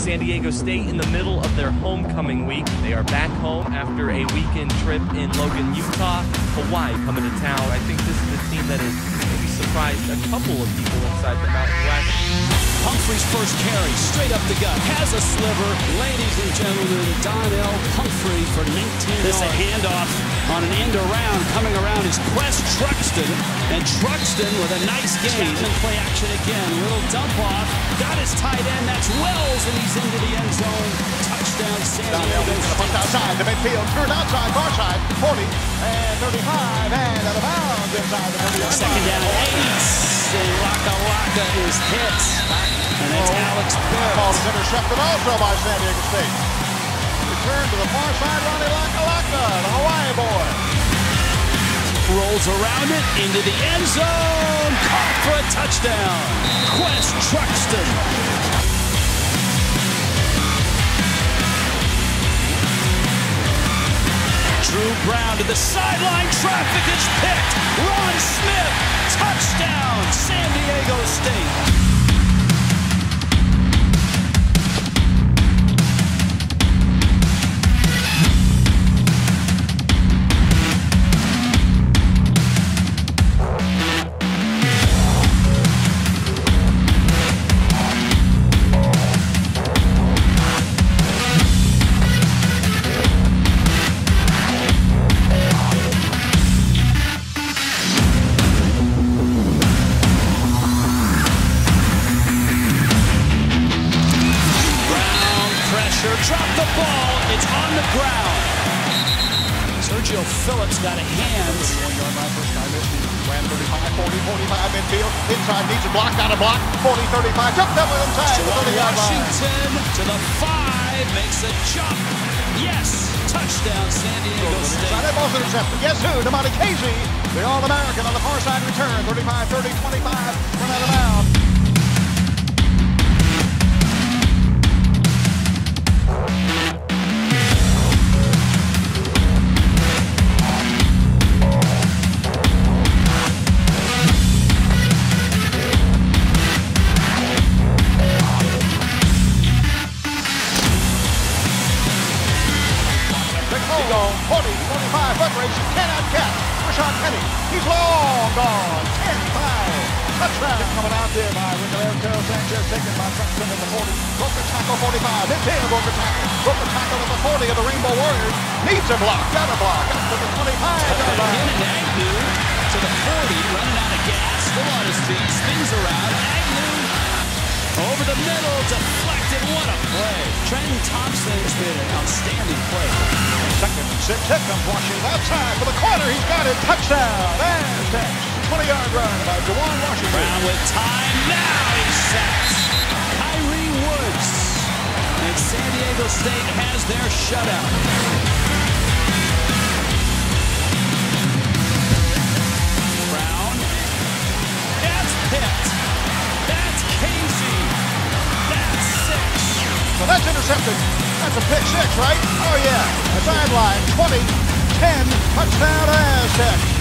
San Diego State in the middle of their homecoming week. They are back home after a weekend trip in Logan, Utah. Hawaii coming to town. I think this is a team that has maybe surprised a couple of people inside the Mountain West. Humphrey's first carry, straight up the gut, has a sliver. Ladies and gentlemen, Donnell Humphrey for 19 yards. This a handoff on an end around. Coming around is Quest Truxton. And Truxton with a nice gain. And play action again. Little dump off. Got his tight end. That's Wells, and he's into the end zone. Touchdown, San Diego. Punt outside the midfield. Turned outside, far side. 40 and 35 and out of bounds inside the 30-yard line. Second down and 8. And Laka is hit. And it's Alex Barrett. Ball is intercepted also by San Diego State. Return to the far side, Ronnie Laka, the Hawaii boy. Rolls around it, into the end zone. Caught for a touchdown. Quest Truxton. Drew Brown to the sideline. Traffic is picked. Ron Smith. Touchdown. San Diego State. Drop the ball. It's on the ground. Sergio Phillips got a hand. 1-yard line, first time ran 35, 40, 45 midfield. Inside needs a block, got a block. 40, 35. Took them with inside. Washington to the 5. Makes a jump. Yes. Touchdown, San Diego State. That ball's intercepted. Guess who? Damani Casey, the All-American on the far side return. 35, 30, 25. Run out of bounds. Gone 40, 45 foot race, cannot catch. Rashad Penny, he's long gone. 10-5. Touchdown coming out there by Ricardo Sanchez, taken by Truxton at the 40. Broke the tackle 45. Midfield broke the tackle. Broke the tackle at the 40 of the Rainbow Warriors. Needs a block, got a block. Up to the 25. Agnew to the 40, running out of gas. Still on his feet, spins around. Agnew over the middle, deflected. What a play. Trenton Thompson's been an outstanding play. Second and 6. Here comes Washington outside for the corner. He's got it. Touchdown. And catch. 20-yard run by Jawan Washington. Brown with time. Now he's sacked. Kyrie Woods. And San Diego State has their shutout. Brown. That's picked. That's Casey. That's 6. So that's intercepted. That's a pick 6, right? Oh, yeah. A sideline. 20, 10, touchdown Aztecs.